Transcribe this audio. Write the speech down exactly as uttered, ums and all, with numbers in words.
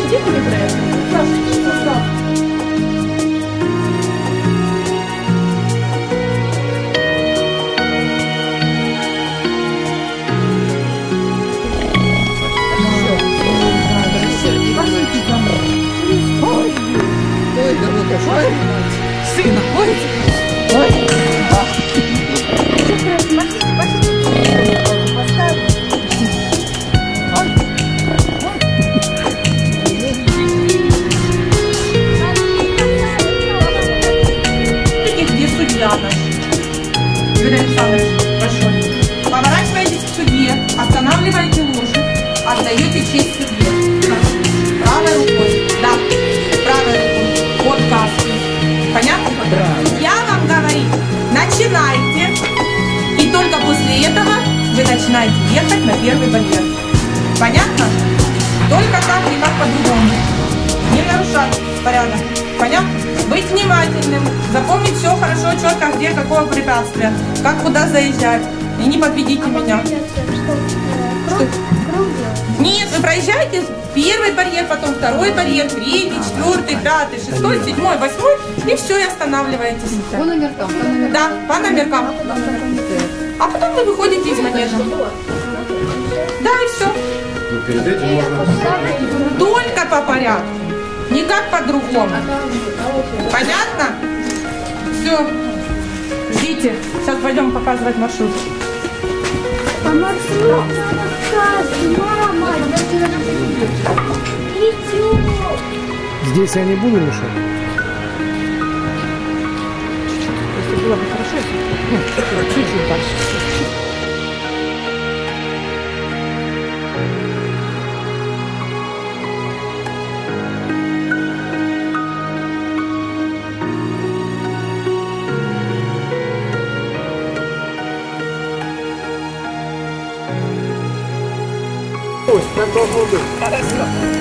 Наші діти не брешуть. Наші діти так. Сына, ой, ой. Где судья наш? Юрий Александрович, большой. Поворачиваетесь к судье, останавливаете лошадь, отдаете честь судье. Правой рукой. Да, правой рукой. Под каской. Понятно? Да. Я вам говорю, начинайте. И только после этого вы начинаете ехать на первый барьер. Понятно? Только так, никак по-другому. Не нарушать порядок. Понятно? Быть внимательным. Запомнить все хорошо, четко, где, какое препятствие. Как куда заезжать. И не подведите меня. Что? Нет, вы проезжаете первый барьер, потом второй барьер, третий, четвертый, пятый, шестой, седьмой, восьмой. И все, и останавливаетесь. По номеркам. По номеркам. Да, по номеркам. А потом вы выходите из манежа. Да, и все. Перед этим можно... Только по порядку. Никак по-другому. Понятно? Все. Ждите. Сейчас пойдем показывать маршрут. По маршруту надо сказать, мама, я тебя идем. Здесь я не буду мешать. Если было бы хорошо, ну, чуть-чуть дальше. Как должно быть.